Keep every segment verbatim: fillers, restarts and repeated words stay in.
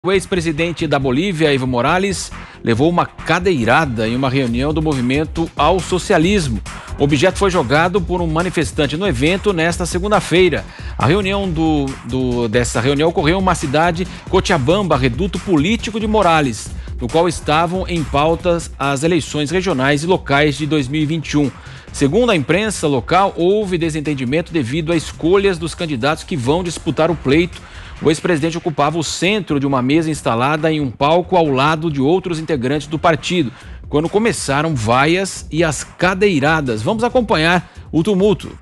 O ex-presidente da Bolívia, Evo Morales, levou uma cadeirada em uma reunião do movimento ao socialismo. O objeto foi jogado por um manifestante no evento nesta segunda-feira. A reunião do, do, dessa reunião ocorreu em uma cidade, Cochabamba, reduto político de Morales, no qual estavam em pautas as eleições regionais e locais de dois mil e vinte e um. Segundo a imprensa local, houve desentendimento devido a escolhas dos candidatos que vão disputar o pleito. O ex-presidente ocupava o centro de uma mesa instalada em um palco ao lado de outros integrantes do partido, quando começaram vaias e as cadeiradas. Vamos acompanhar o tumulto.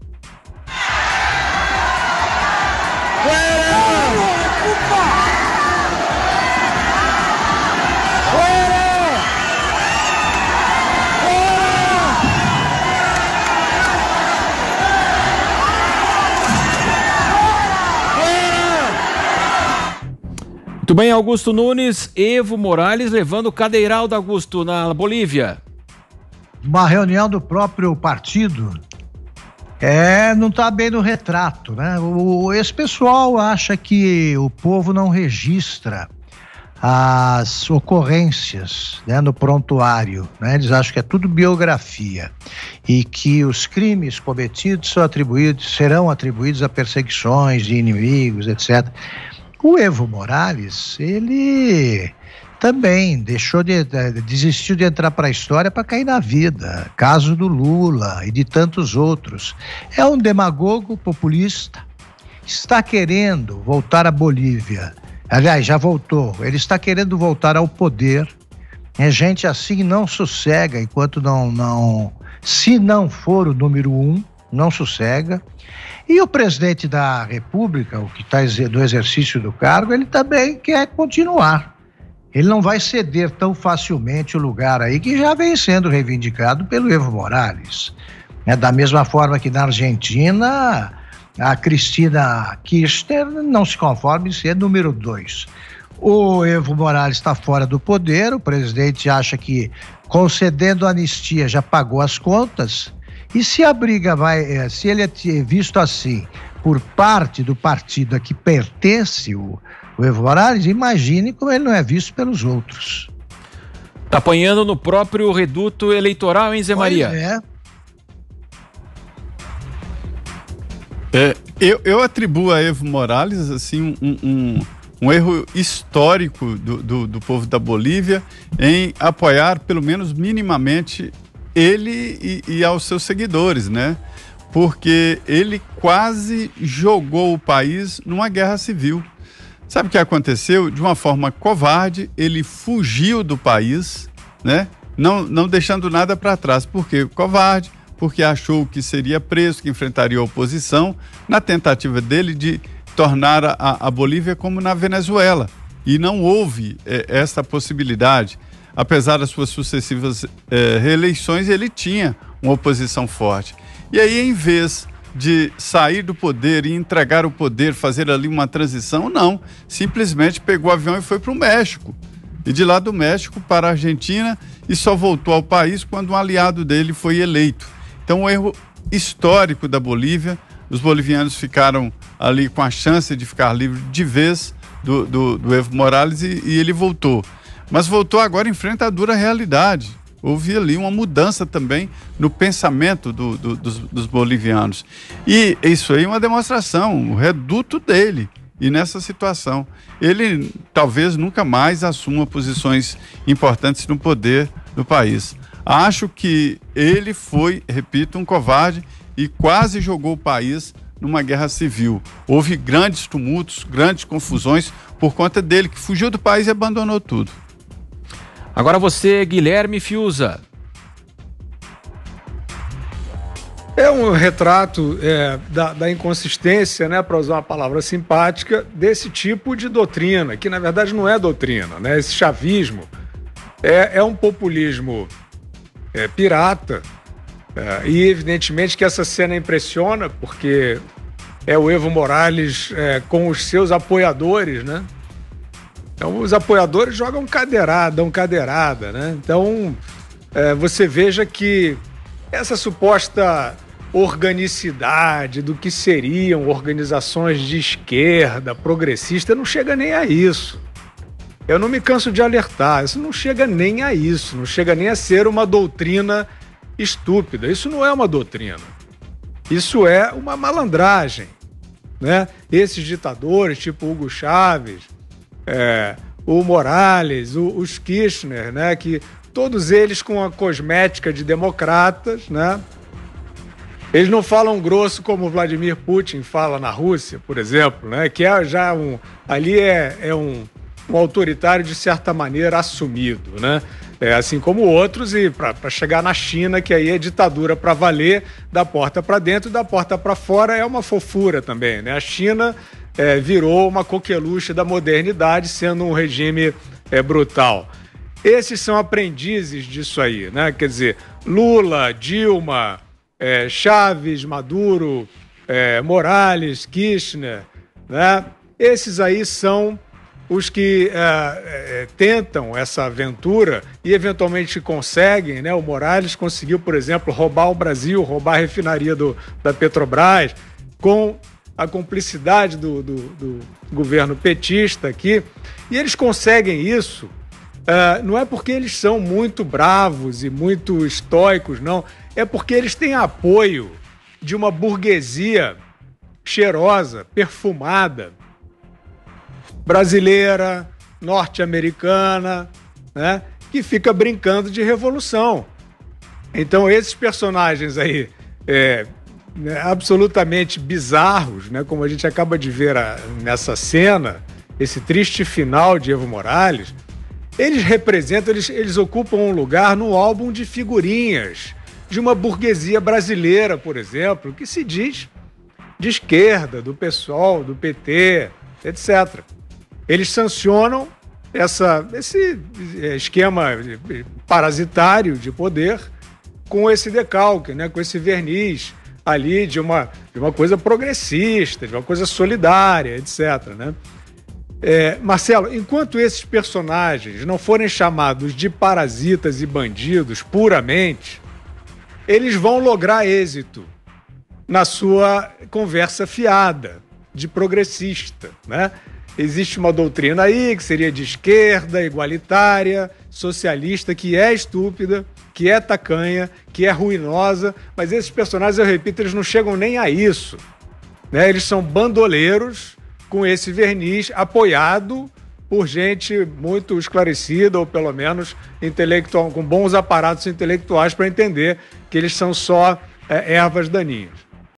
Muito bem, Augusto Nunes. Evo Morales levando cadeirada, Augusto, na Bolívia. Uma reunião do próprio partido. É, não está bem no retrato, né? O, esse pessoal acha que o povo não registra as ocorrências, né, no prontuário, né? Eles acham que é tudo biografia e que os crimes cometidos são atribuídos, serão atribuídos a perseguições de inimigos, etcétera. O Evo Morales, ele também deixou de, desistiu de entrar para a história para cair na vida. Caso do Lula e de tantos outros. É um demagogo populista, está querendo voltar à Bolívia. Aliás, já voltou. Ele está querendo voltar ao poder. É gente assim não sossega enquanto não, não, se não for o número um, não sossega. E o presidente da República, o que está no exercício do cargo, ele também quer continuar. Ele não vai ceder tão facilmente o lugar aí que já vem sendo reivindicado pelo Evo Morales. É, da mesma forma que na Argentina, a Cristina Kirchner não se conforma em ser número dois. O Evo Morales está fora do poder, o presidente acha que concedendo anistia já pagou as contas. E se a briga vai, se ele é visto assim por parte do partido a que pertence o, o Evo Morales, imagine como ele não é visto pelos outros. Tá apanhando no próprio reduto eleitoral, hein, Zé Maria? Pois é. É, eu, eu atribuo a Evo Morales assim, um, um, um erro histórico do, do, do povo da Bolívia em apoiar, pelo menos minimamente, ele e, e aos seus seguidores, né? Porque ele quase jogou o país numa guerra civil. Sabe o que aconteceu? De uma forma covarde, ele fugiu do país, né? Não, não deixando nada para trás. Por quê? Covarde, porque achou que seria preso, que enfrentaria a oposição, na tentativa dele de tornar a, a Bolívia como na Venezuela. E não houve é, essa possibilidade. Apesar das suas sucessivas eh, reeleições, ele tinha uma oposição forte. E aí, em vez de sair do poder e entregar o poder, fazer ali uma transição, não. Simplesmente pegou o avião e foi para o México. E de lá do México para a Argentina e só voltou ao país quando um aliado dele foi eleito. Então, um erro histórico da Bolívia. Os bolivianos ficaram ali com a chance de ficar livre de vez do, do, do Evo Morales e, e ele voltou. Mas voltou agora, enfrenta a dura realidade. Houve ali uma mudança também no pensamento do, do, dos, dos bolivianos. E isso aí é uma demonstração, o reduto dele. E nessa situação, ele talvez nunca mais assuma posições importantes no poder do país. Acho que ele foi, repito, um covarde e quase jogou o país numa guerra civil. Houve grandes tumultos, grandes confusões por conta dele, que fugiu do país e abandonou tudo. Agora você, Guilherme Fiuza. É um retrato é, da, da inconsistência, né, para usar uma palavra simpática, desse tipo de doutrina, que na verdade não é doutrina, né? Esse chavismo é, é um populismo é, pirata, é, e evidentemente que essa cena impressiona, porque é o Evo Morales é, com os seus apoiadores, né? Então, os apoiadores jogam cadeirada, dão cadeirada, né? Então, é, você veja que essa suposta organicidade do que seriam organizações de esquerda, progressista, não chega nem a isso. eu não me canso de alertar, isso não chega nem a isso, não chega nem a ser uma doutrina estúpida. Isso não é uma doutrina. Isso é uma malandragem, né? Esses ditadores, tipo Hugo Chávez, é, o Morales, o, os Kirchner, né? Que todos eles com a cosmética de democratas, né? Eles não falam grosso como Vladimir Putin fala na Rússia, por exemplo, né? Que é já um... Ali é, é um, um autoritário, de certa maneira, assumido, né? É, assim como outros, e para chegar na China, que aí é ditadura para valer, da porta para dentro e da porta para fora é uma fofura também, né? A China é, virou uma coqueluche da modernidade, sendo um regime é, brutal. Esses são aprendizes disso aí, né? Quer dizer, Lula, Dilma, é, Chaves, Maduro, é, Morales, Kirchner, né? Esses aí são os que é, é, tentam essa aventura e eventualmente conseguem, né? O Morales conseguiu, por exemplo, roubar o Brasil, roubar a refinaria do, da Petrobras, com a cumplicidade do, do, do governo petista aqui. E eles conseguem isso, uh, não é porque eles são muito bravos e muito estoicos, não. É porque eles têm apoio de uma burguesia cheirosa, perfumada, brasileira, norte-americana, né, que fica brincando de revolução. Então, esses personagens aí, é, né, absolutamente bizarros, né, como a gente acaba de ver a, nessa cena, esse triste final de Evo Morales, eles representam, eles, eles ocupam um lugar no álbum de figurinhas de uma burguesia brasileira, por exemplo, que se diz de esquerda, do PSOL, do P T, etcétera. Eles sancionam essa, esse esquema parasitário de poder com esse decalque, né, com esse verniz ali de uma, de uma coisa progressista, de uma coisa solidária, etcétera, né? É, Marcelo, enquanto esses personagens não forem chamados de parasitas e bandidos puramente, eles vão lograr êxito na sua conversa fiada de progressista, né? Existe uma doutrina aí que seria de esquerda, igualitária, socialista, que é estúpida, que é tacanha, que é ruinosa, mas esses personagens, eu repito, eles não chegam nem a isso, né? Eles são bandoleiros com esse verniz apoiado por gente muito esclarecida, ou pelo menos intelectual, com bons aparatos intelectuais para entender que eles são só é, ervas daninhas.